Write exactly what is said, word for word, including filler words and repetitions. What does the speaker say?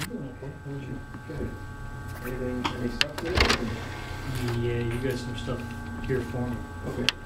Okay, how'd you get it? Anything, any stuff there? Yeah, you got some stuff here for me. Okay.